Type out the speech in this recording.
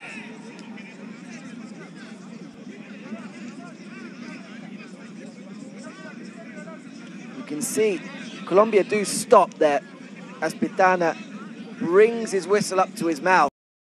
You can see Colombia do stop there as Pitana brings his whistle up to his mouth.